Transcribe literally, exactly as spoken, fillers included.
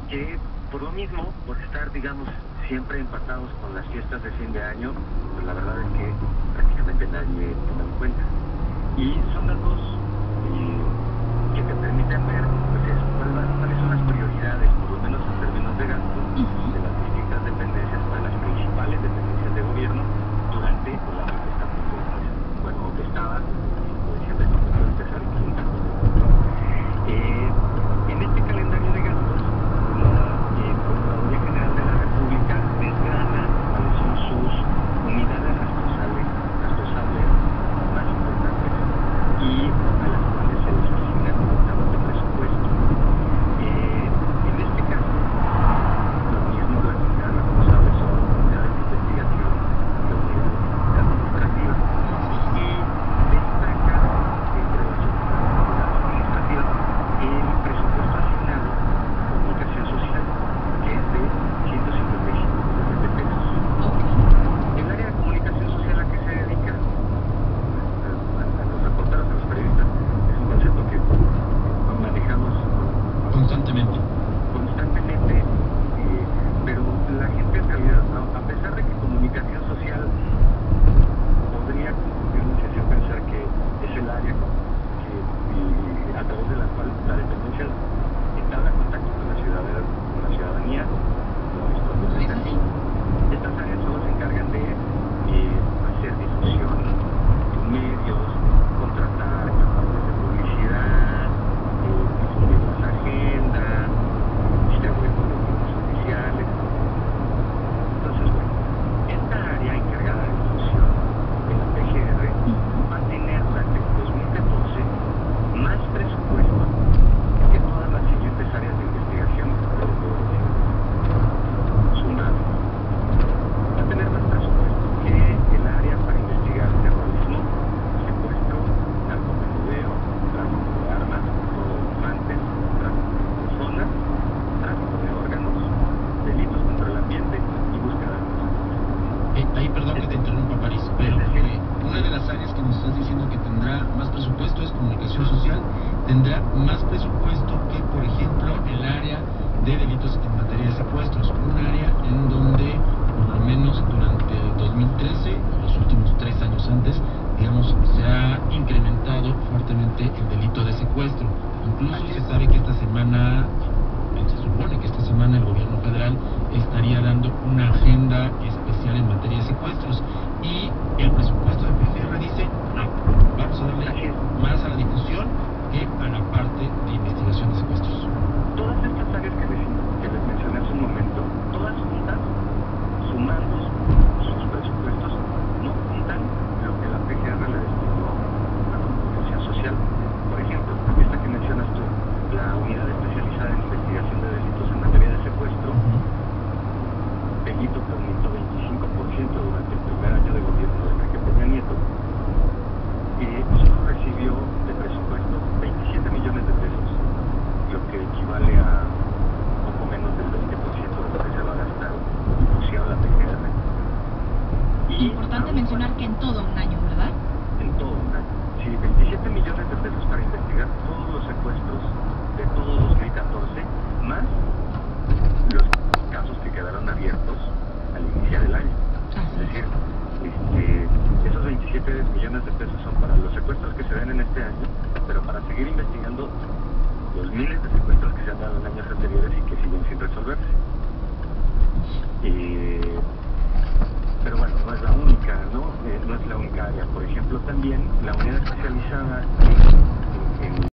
que por lo mismo, por estar, digamos, siempre empatados con las fiestas de fin de año, pues la verdad es que prácticamente nadie toma en cuenta. Y son datos eh, que te permiten ver, pues eso, cuáles, cuáles son las prioridades, por lo menos en términos de gasto, de las distintas dependencias, o de las principales dependencias de gobierno, durante el año que está a punto de empezar. Bueno, o que estaba, como decía, a punto de empezar y que está a punto de empezar. Eh, en este calendario de gastos, la eh, Procuraduría General de la República desgrana cuáles son sus unidades responsables, responsables más importantes y a las cuales se les asigna directamente presupuesto. Eh, en este caso, lo mismo las unidades responsables son unidades de investigación, la unidad administrativa, y destaca entre las unidades administrativas el presupuesto asignado a comunicación social, que es de ciento cincuenta y cinco millones de pesos. El área de comunicación social a que se dedica, a, a los reporteros, a los periodistas, es un concepto que manejamos Constantemente. constantemente, eh, pero la gente en realidad, a, a pesar de que comunicación social podría confundirnos y hacer pensar que es el área que, y a través de la cual la dependencia entabla contacto con la ciudadanía, con la ciudadanía, no, esto no es así. Estas áreas solo se encargan de eh, hacer difusión en medios, contratar campañas de publicidad, eh, difundir las agendas, distribuir boletines oficiales. Entonces, bueno, esta área encargada de difusión de la P G R va a tener durante el dos mil catorce más presupuesto que todas las siguientes áreas de investigación sumadas. Va a tener más presupuesto que el área para investigar terrorismo, secuestro, narcomenudeo, tráfico de armas, tráfico de infantes, tráfico de personas, tráfico de órganos, delitos contra el ambiente y búsqueda de personas. Eh, ahí perdón que te interrumpa, París, pero eh, una de las áreas que nos estás diciendo que tendrá más presupuesto es comunicación social. Tendrá más presupuesto que, por ejemplo, el área de delitos en materia de secuestros, un área en donde, por lo menos durante el dos mil trece, los últimos tres años antes, digamos, se ha incrementado fuertemente el delito de secuestro. Incluso se sabe que esta semana, eh, se supone que esta semana el gobierno federal estaría dando una agenda especial en materia de secuestros, y el presupuesto de P G R dice, no, vamos a darle más a la difusión que a la parte de investigación de secuestros. Todas estas áreas que les, que les mencioné hace un momento, todas juntas, sumando sus presupuestos, no juntan lo que la P G R le destinó a la comunicación social. Por ejemplo, esta que mencionas tú, la unidad especializada en investigación de delitos en materia de secuestro, delito que aumentó veinticinco por ciento durante el primer año de gobierno de Enrique Peña Nieto, eh, solo recibió de presupuesto veintisiete millones de pesos, lo que equivale a poco menos del veinte por ciento de lo que se va a gastar en difusión la P G R. Y Importante aún mencionar que en todo un año, ¿verdad? en todo un año. Sí, veintisiete millones de pesos para investigar todos los secuestros de todos dos mil catorce, más los casos que quedaron abiertos al iniciar el año. Es decir, este, esos veintisiete millones de pesos son para los secuestros que se den en este año, pero para seguir investigando los miles de secuestros que se han dado en años anteriores y que siguen sin resolverse. Eh, pero bueno, no es la única, ¿no? Eh, no es la única área. Por ejemplo, también la unidad especializada en, en, en